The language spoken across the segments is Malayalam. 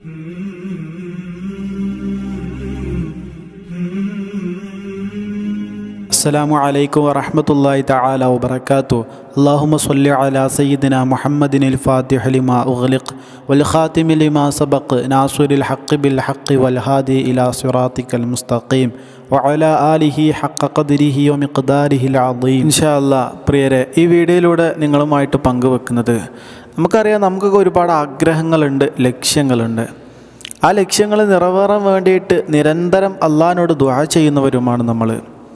അസ്സലാമു അലൈക്കും വറഹ്മത്തുള്ളാഹി തആല വബറകാതുഹു. അല്ലാഹുമ്മ സ്വല്ലി അലാ സയ്യിദിനാ മുഹമ്മദിനിൽ ഫാത്തിഹി ലിമാ ഉഗ്ലിഖ് വൽ ഖാതിമി ലിമാ സബഖ് നാസിറിൽ ഹഖ് ബിൽ ഹഖ് വൽ ഹാദി ഇലാ സിറാത്തിക്കൽ മുസ്തഖീം വഅലാ ആലിഹി ഹഖ ഖദ്രിഹി വമിഖ്ദാരിഹിൽ അദീം. ഇൻഷാ അല്ലാഹ് പ്രിയരെ, ഈ വീഡിയോയിലൂടെ നിങ്ങളുമായിട്ട് പങ്കുവെക്കുന്നത്, നമുക്കറിയാം നമുക്കൊക്കെ ഒരുപാട് ആഗ്രഹങ്ങളുണ്ട്, ലക്ഷ്യങ്ങളുണ്ട്. ആ ലക്ഷ്യങ്ങൾ നിറവേറാൻ വേണ്ടിയിട്ട് നിരന്തരം അള്ളാഹിനോട് ദുആ ചെയ്യുന്നവരുമാണ് നമ്മൾ.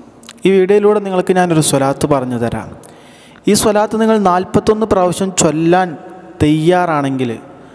ഈ വീഡിയോയിലൂടെ നിങ്ങൾക്ക് ഞാനൊരു സ്വലാത്ത് പറഞ്ഞു തരാം. ഈ സ്വലാത്ത് നിങ്ങൾ 41 പ്രാവശ്യം ചൊല്ലാൻ തയ്യാറാണെങ്കിൽ,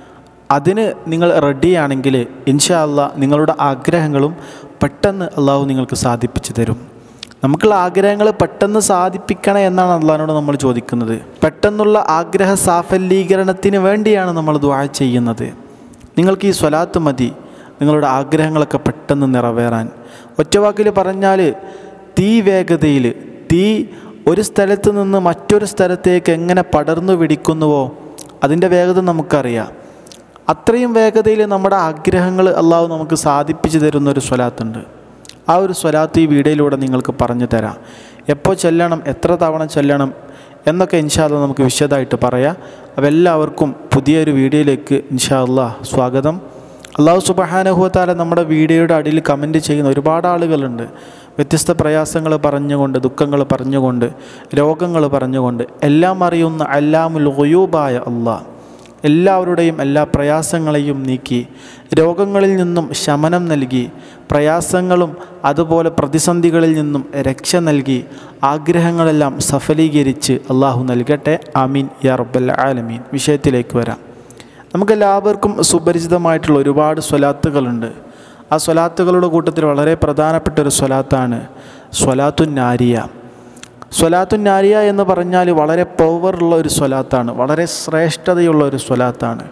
അതിന് നിങ്ങൾ റെഡിയാണെങ്കിൽ, ഇൻഷാ അല്ലാഹ് നിങ്ങളുടെ ആഗ്രഹങ്ങളും പെട്ടെന്ന് അള്ളാഹു നിങ്ങൾക്ക് സാധിപ്പിച്ചു തരും. നമുക്കുള്ള ആഗ്രഹങ്ങൾ പെട്ടെന്ന് സാധിപ്പിക്കണം എന്നാണ് അള്ളാഹിനോട് നമ്മൾ ചോദിക്കുന്നത്. പെട്ടെന്നുള്ള ആഗ്രഹ സാഫല്യീകരണത്തിന് വേണ്ടിയാണ് നമ്മൾ ദുആ ചെയ്യുന്നത്. നിങ്ങൾക്ക് ഈ സ്വലാത്ത് മതി നിങ്ങളുടെ ആഗ്രഹങ്ങളൊക്കെ പെട്ടെന്ന് നിറവേറാൻ. ഒറ്റവാക്കിൽ പറഞ്ഞാൽ, തീ വേഗതയിൽ, തീ ഒരു സ്ഥലത്ത് നിന്ന് മറ്റൊരു സ്ഥലത്തേക്ക് എങ്ങനെ പടർന്നു പിടിക്കുന്നുവോ അതിൻ്റെ വേഗത നമുക്കറിയാം. അത്രയും വേഗതയിൽ നമ്മുടെ ആഗ്രഹങ്ങൾ അള്ളാഹു നമുക്ക് സാധിപ്പിച്ചു തരുന്നൊരു സ്വലാത്തുണ്ട്. ആ ഒരു സ്വലാത്ത് ഈ വീഡിയോയിലൂടെ നിങ്ങൾക്ക് പറഞ്ഞു തരാം. എപ്പോൾ ചൊല്ലണം, എത്ര തവണ ചൊല്ലണം എന്നൊക്കെ ഇൻഷാ അല്ലാഹ് നമുക്ക് വിശദമായിട്ട് പറയാം. അപ്പോൾ എല്ലാവർക്കും പുതിയൊരു വീഡിയോയിലേക്ക് ഇൻഷാ അല്ലാഹ് സ്വാഗതം. അല്ലാഹു സുബ്ഹാനഹു വ തആല നമ്മുടെ വീഡിയോയുടെ അടിയിൽ കമൻറ്റ് ചെയ്യുന്ന ഒരുപാട് ആളുകളുണ്ട്. വ്യത്യസ്ത പ്രയാസങ്ങൾ പറഞ്ഞുകൊണ്ട്, ദുഃഖങ്ങൾ പറഞ്ഞുകൊണ്ട്, രോഗങ്ങൾ പറഞ്ഞുകൊണ്ട്, എല്ലാം അറിയുന്ന അല്ലാമുൽ ഗുയൂബായ അല്ലാഹ് എല്ലാവരുടെയും എല്ലാ പ്രയാസങ്ങളെയും നീക്കി, രോഗങ്ങളിൽ നിന്നും ശമനം നൽകി, പ്രയാസങ്ങളും അതുപോലെ പ്രതിസന്ധികളിൽ നിന്നും രക്ഷ നൽകി, ആഗ്രഹങ്ങളെല്ലാം സഫലീകരിച്ച് അള്ളാഹു നൽകട്ടെ. ആമീൻ യാ റബ്ബൽ ആലമീൻ. വിഷയത്തിലേക്ക് വരാം. നമുക്കെല്ലാവർക്കും സുപരിചിതമായിട്ടുള്ള ഒരുപാട് സ്വലാത്തുകളുണ്ട്. ആ സ്വലാത്തുകളുടെ കൂട്ടത്തിൽ വളരെ പ്രധാനപ്പെട്ട ഒരു സ്വലാത്താണ് സ്വലാത്തുൻ നാരിയ. സ്വലാത്തുൻ നാരിയ എന്ന് പറഞ്ഞാൽ വളരെ പവറുള്ള ഒരു സ്വലാത്താണ്, വളരെ ശ്രേഷ്ഠതയുള്ള ഒരു സ്വലാത്താണ്.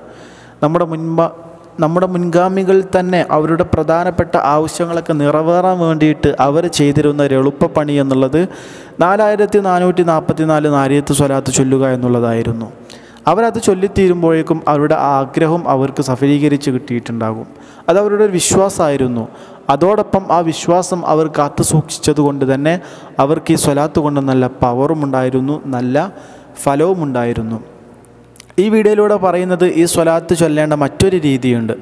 നമ്മുടെ മുൻഗാമികൾ തന്നെ അവരുടെ പ്രധാനപ്പെട്ട ആവശ്യങ്ങളൊക്കെ നിറവേറാൻ വേണ്ടിയിട്ട് അവർ ചെയ്തിരുന്ന ഒരു എളുപ്പപ്പണി എന്നുള്ളത് 4444 നാരിയത്ത് സ്വലാത്ത് ചൊല്ലുക എന്നുള്ളതായിരുന്നു. അവരത് ചൊല്ലിത്തീരുമ്പോഴേക്കും അവരുടെ ആഗ്രഹം അവർക്ക് സഫലീകരിച്ച് കിട്ടിയിട്ടുണ്ടാകും. അത് അവരുടെ ഒരു വിശ്വാസമായിരുന്നു. അതോടൊപ്പം ആ വിശ്വാസം അവർ കാത്തു സൂക്ഷിച്ചതുകൊണ്ട് തന്നെ അവർക്ക് ഈ സ്വലാത്ത് കൊണ്ട് നല്ല പവറും ഉണ്ടായിരുന്നു, നല്ല ഫലവും ഉണ്ടായിരുന്നു. ഈ വീഡിയോയിലൂടെ പറയുന്നത്, ഈ സ്വലാത്ത് ചൊല്ലേണ്ട മറ്റൊരു രീതിയുണ്ട്.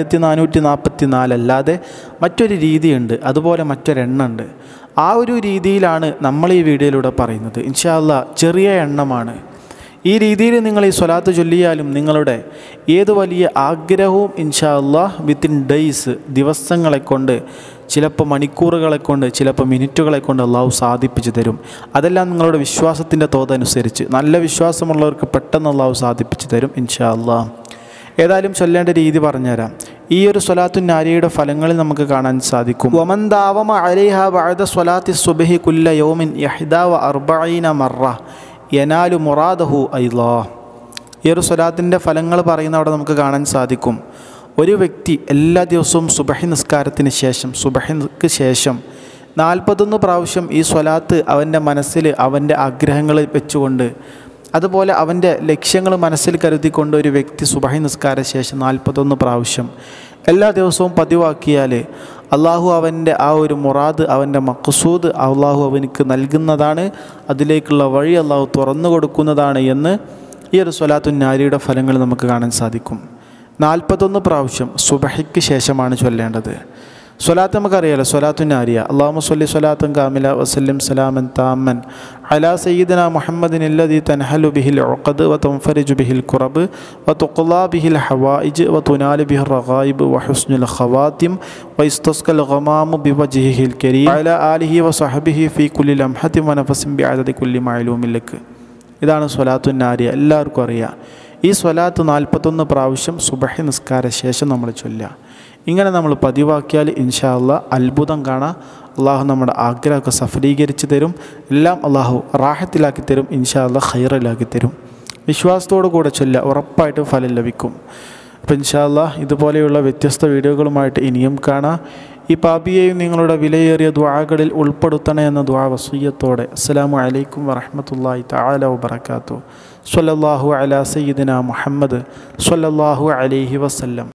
4444 അല്ലാതെ മറ്റൊരു രീതിയുണ്ട്, അതുപോലെ മറ്റൊരെണ്ണമുണ്ട്. ആ ഒരു രീതിയിലാണ് നമ്മൾ ഈ വീഡിയോയിലൂടെ പറയുന്നത്. ഇൻഷാ അല്ലാഹ് ചെറിയ എണ്ണമാണ്. ഈ രീതിയിൽ നിങ്ങൾ ഈ സ്വലാത്ത് ചൊല്ലിയാലും നിങ്ങളുടെ ഏത് വലിയ ആഗ്രഹവും ഇൻഷാ അല്ലാഹ് വിത്തിൻ ഡേയ്സ്, ദിവസങ്ങളെ കൊണ്ട്, ചിലപ്പോൾ മണിക്കൂറുകളെ കൊണ്ട്, ചിലപ്പോൾ മിനിറ്റുകളെ കൊണ്ട് അള്ളാഹു സാധിപ്പിച്ചു തരും. അതെല്ലാം നിങ്ങളുടെ വിശ്വാസത്തിൻ്റെ തോതനുസരിച്ച്, നല്ല വിശ്വാസമുള്ളവർക്ക് പെട്ടെന്ന് അള്ളാഹു സാധിപ്പിച്ചു തരും ഇൻഷാ അല്ലാഹ്. ഏതായാലും ചൊല്ലേണ്ട രീതി പറഞ്ഞുതരാം. ഈ ഒരു സ്വലാത്തുൻ നാരിയയുടെ ഫലങ്ങളിൽ നമുക്ക് കാണാൻ സാധിക്കും. വമൻ ദാവമ അലൈഹ ബഅദ സ്വലാത്തി സുബ്ഹി കുല്ല യൗമിൻ 41 മറ യനാലു മുറാദഹു അല്ലാ. ഈ ഒരു സ്വലാത്തിൻ്റെ ഫലങ്ങൾ പറയുന്ന അവിടെ നമുക്ക് കാണാൻ സാധിക്കും. ഒരു വ്യക്തി എല്ലാ ദിവസവും സുബഹി നിസ്കാരത്തിന് ശേഷം, സുബഹിക്ക് ശേഷം 41 പ്രാവശ്യം ഈ സ്വലാത്ത് അവൻ്റെ മനസ്സിൽ അവൻ്റെ ആഗ്രഹങ്ങൾ വെച്ചുകൊണ്ട്, അതുപോലെ അവൻ്റെ ലക്ഷ്യങ്ങൾ മനസ്സിൽ കരുതിക്കൊണ്ട് ഒരു വ്യക്തി സുബഹി നിസ്കാര ശേഷം 41 പ്രാവശ്യം എല്ലാ ദിവസവും പതിവാക്കിയാൽ അള്ളാഹു അവൻ്റെ ആ ഒരു മുറാദ്, അവൻ്റെ മഖ്സൂദ് അള്ളാഹു അവനിക്ക് നൽകുന്നതാണ്, അതിലേക്കുള്ള വഴി അള്ളാഹു തുറന്നു കൊടുക്കുന്നതാണ് എന്ന് ഈ ഒരു സ്വലാത്തുൻ നാരിയുടെ ഫലങ്ങൾ നമുക്ക് കാണാൻ സാധിക്കും. 41 പ്രാവശ്യം സുബഹിക്ക് ശേഷമാണ് ചൊല്ലേണ്ടത്. സ്വലാത്ത് നമുക്കറിയാലോ, സ്വലാത്തുൻ നാരിയ. അല്ലാഹുമ്മ സ്വല്ലി സ്വലാത്തൻ കാമില വസല്ലിം സലാമൻ താമൻ അലാ സയ്യിദിന മുഹമ്മദിൻ അല്ലദീ തൻഹലു ബിഹിൽ ഉഖദ് വതൻഫരിജു ബിഹിൽ ഖുറബ് വതുഖ്ലാ ബിഹിൽ ഹവായിജ് വതുനാലു ബിഹിർ റഗായിബ് വഹുസ്നുൽ ഖവാതിം വയസ്തസ്കൽ ഗമാമു ബിവജ്ഹിഹിൽ കരീം അലാ ആലിഹി വസഹബിഹി ഫീ കുല്ലി ലംഹത്തിൻ വനഫസിൻ ബിഅദദി കുല്ലി മഅലൂമിൻ ലക്. ഇതാണ് സ്വലാത്തുൻ നാരിയ, എല്ലാവർക്കും അറിയാം. ഈ സ്വലാത്ത് 41 പ്രാവശ്യം സുബഹി നിസ്കാര ശേഷം നമ്മൾ ചൊല്ലുക. ഇങ്ങനെ നമ്മൾ പതിവാക്കിയാൽ ഇൻഷാ അല്ലാഹ് അത്ഭുതം കാണാം. അള്ളാഹു നമ്മുടെ ആഗ്രഹമൊക്കെ സഫലീകരിച്ച് തരും. എല്ലാം അള്ളാഹു റാഹത്തിലാക്കി തരും. ഇൻഷാ അല്ലാഹ് ഖൈറിലാക്കി തരും. വിശ്വാസത്തോടു കൂടെ ചൊല്ലുക, ഉറപ്പായിട്ടും ഫലം ലഭിക്കും. അപ്പോൾ ഇൻഷാ അല്ലാഹ് ഇതുപോലെയുള്ള വ്യത്യസ്ത വീഡിയോകളുമായിട്ട് ഇനിയും കാണാം. ഈ പാപിയെയും നിങ്ങളുടെ വിലയേറിയ ദുആകളിൽ ഉൾപ്പെടുത്തണേ എന്ന ദുആ വസിയ്യത്തോടെ അസ്സലാമു അലൈക്കും വറഹ്മത്തുള്ളാഹി തആല വബറകാതുഹു. സ്വല്ലല്ലാഹു അലാ സയ്യിദിന മുഹമ്മദ് സ്വല്ലല്ലാഹു അലൈഹി വസല്ലം.